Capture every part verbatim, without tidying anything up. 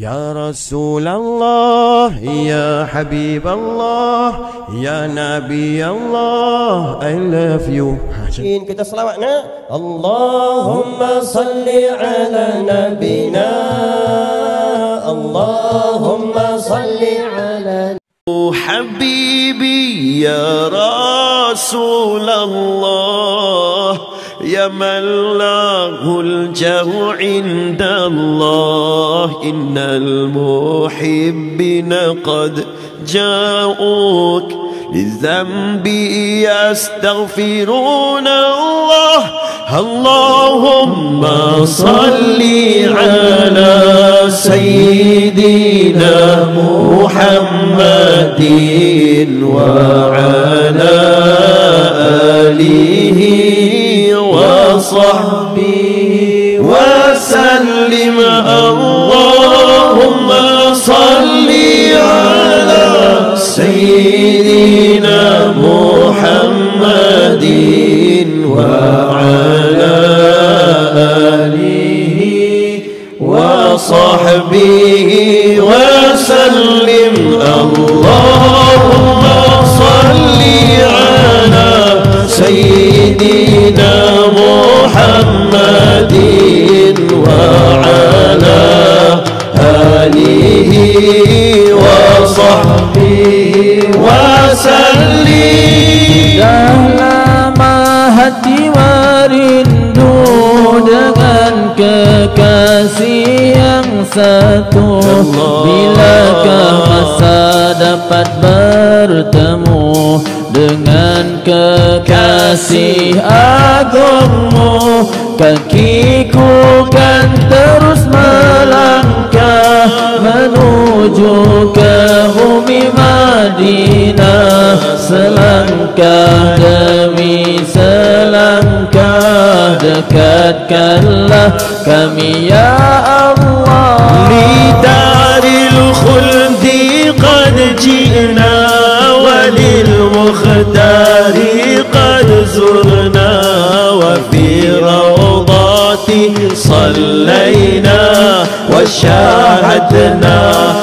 Ya Rasulullah, Ya Habib Allah, Ya Nabi Allah, I love you. Kita selawat nak. Allahumma salli ala nabina, Allahumma salli ala Habibi ya Rasulullah, ya man lahul jahu indallah, innal muhibbina qad ja'uk لذنبي يستغفرون الله. اللهم صل على سيدنا محمد وعلى آله وصحبه وسلم. اللهم صل على سيدنا محمد وعلى آله وصحبه وسلم. اللهم صل على سيدنا محمد وعلى آله وصحبه wasallim. Dah lama hati merindu dengan kekasih yang satu. Bilakah masa dapat bertemu dengan kekasih agungmu? Kakiku kan terus melangkah menuju ke bumi Madinah, selangkah demi selangkah dekatkanlah kami ya Allah. Lidaril khuldi qad ji'na walil mukhtari qad zurna wa fi rawdati sallayna wa shahadna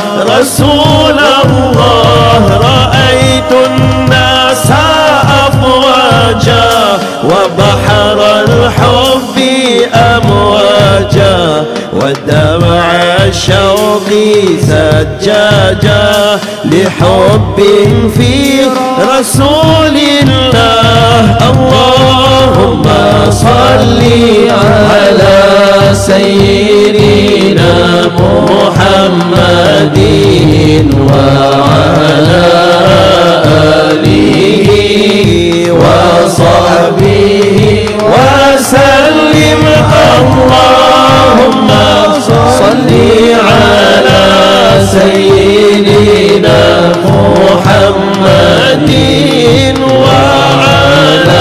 Rasulullah. Ra'aytu an-nasa afwaja wa bahra al-hubbi amwaja wa dam'a shawqi sajjaja li hubbin fi Rasulillah. Allahumma salli ala sayyidina Muhammadin wa ala alihi wa sahbihi wa sallim. Allahumma salli ala sayyidina Muhammadin wa ala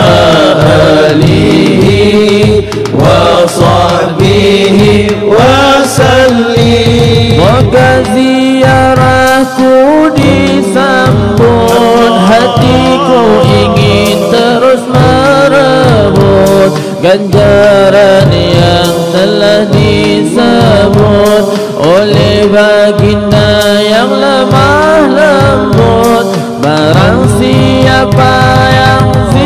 alihi wa sahbihi wa sallim. Moga ziarahku disambut, hatiku ingin terus merebut ganjaran yang telah disebut oleh baginda yang lemah lembut. Barang siapa yang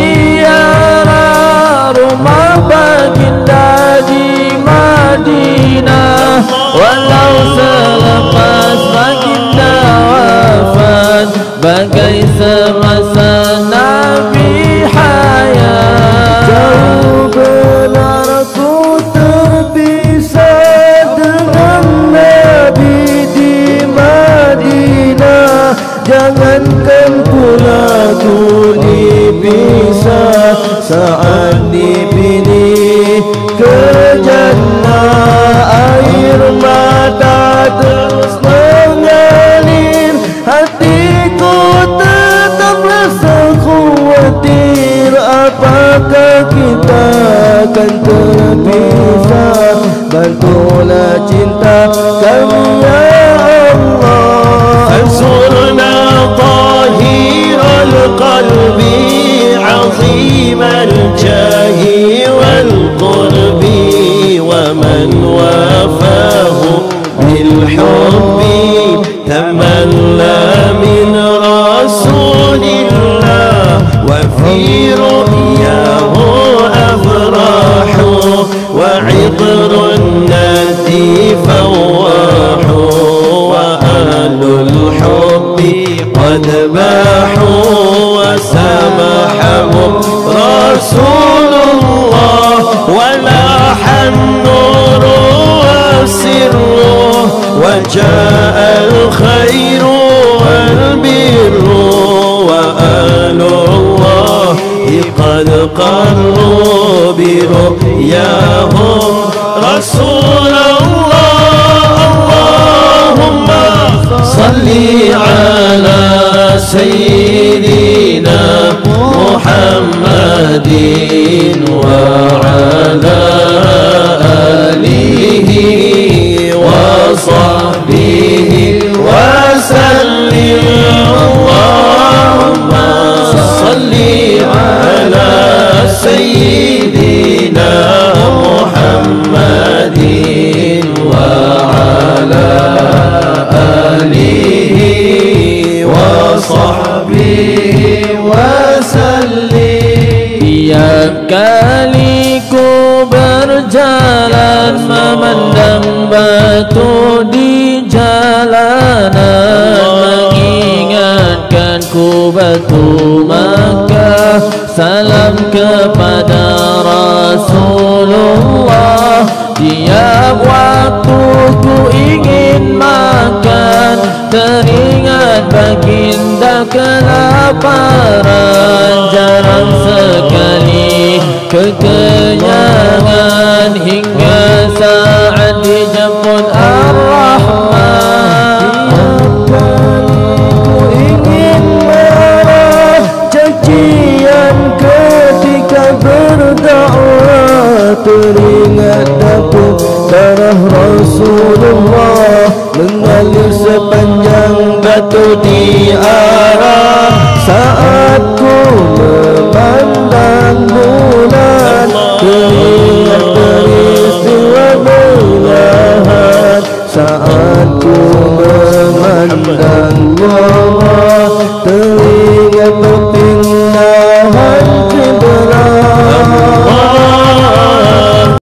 ziarah rumah baginda di Madinah, walau selepas baginda wafat, bagai semasa Nabi hayat. Jauh benar ku terpisah dengan Nabi di Madinah, jangankan pula ku dipisah saat dipilih ke jannah. Air mata terus mengalir, hatiku tetap rasa khawatir. Apakah kita akan terpisah? Bantulah cinta kami ya Allah. Ansurna tahiral qalbi azimal jahi wal qurbi wa man wafahu bil بالحب تملى من رسول الله وفي رؤياه أفراح وعطر الندي فواح وأهل الحب قد باحوا وسامحهم رسول الله ولاح النور والسر وجاء الخير والبر وآل الله قد قروا برؤياهم رسول الله اللهم صل على سيدنا محمد وعلى آله وصحبه وسلم اللهم صل على سيدنا محمد وعلى آله وصحبه وسلم. Tiap kali ku berjalan memandang batu di jalanan mengingatkan ku batu Makkah. Salam kepada Rasulullah. Tiap waktu ku ingin makan, teringat baginda kelaparan. Jarang sekali kekenyangan hingga saat dijemput Ar-Rahman. Ku ingin marah cacian ketika berdakwah, teringat aku darah Rasulullah mengalir sepanjang batu di arah saat ku memandang bulan. Teringat peristiwa belahan saat ku memandang bulan.